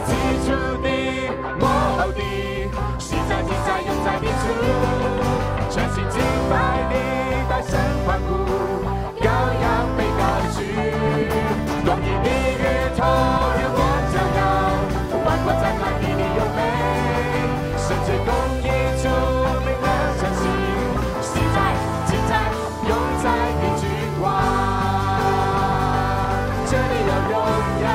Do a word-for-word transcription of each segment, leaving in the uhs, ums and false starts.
起初的、幕后的，现在、今在、永在的主，全心敬拜你，大声欢呼，羔羊被高举，光阴的日头，日光照耀，万国赞叹你的优美，圣洁公义主名的诚信，现在、今在、永在的君王，这里有荣耀。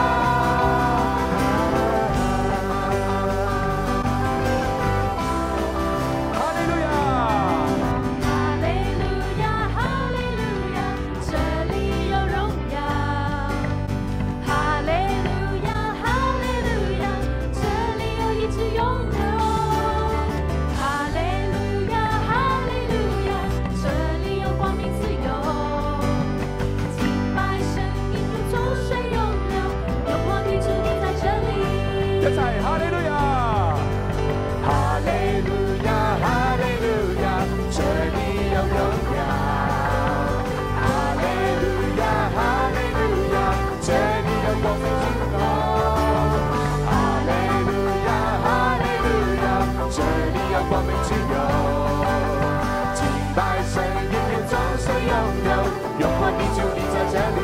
光明自由，敬拜神，永远终身拥有，永恒的主你在这里。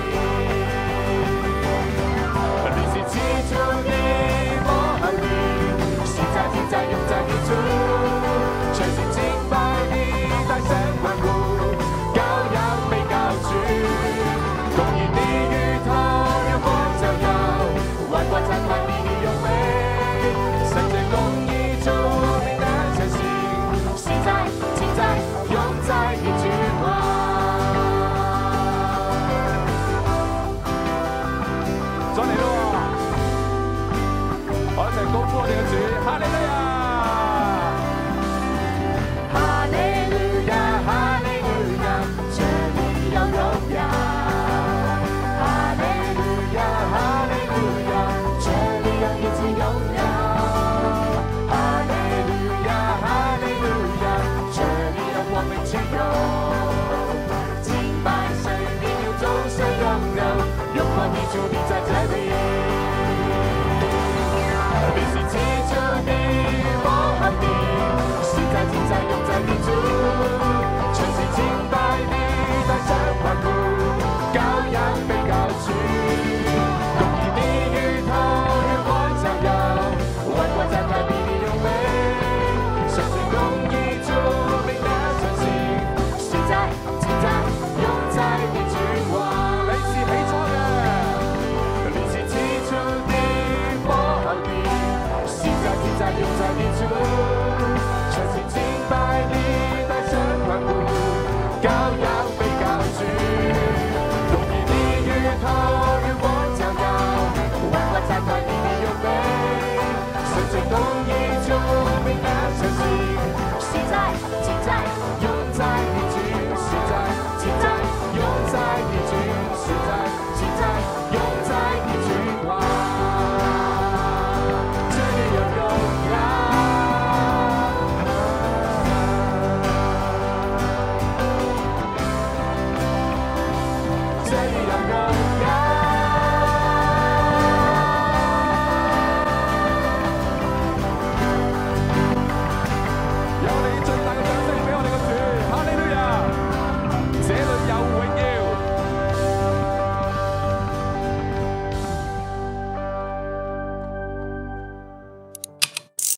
你是起初的、幕后的，现在、今在、永在的主，全心敬拜你，大声欢呼，羔羊被高举，公义的日头，日光照耀，万国赞叹你的优美，圣洁公义主名的诚信，现在、今在、永在的君王。再嚟咯！我一齊高呼我哋嘅主，哈利路亞！哈利路亞，哈利路亞，這裡有榮耀。哈利路亞，哈利路亞，這裡有一切榮耀。哈利路亞，哈利路亞，這裡有光明自由。敬拜神，應有終身擁有，永恆的主你在這裡。你是起初的、幕後的，現在、今在、永在的主，全心敬拜你，大聲歡呼，羔羊被高舉，公義的日頭，日光照耀，萬國讚嘆你的優美，聖潔公義主名的誠信，現在、今在、永在的君王。你是起初嘅，你是起初的、幕後的，現在、今在、永在的主，全心敬拜你，大聲歡呼，羔羊被高舉，公義的日頭，日光照耀，萬國讚嘆你的優美，聖潔公義主名的誠信，現在、今在、永在的君，現在、今在、永在的君，現在、今在、永在的君王，這裡有榮耀。这里有荣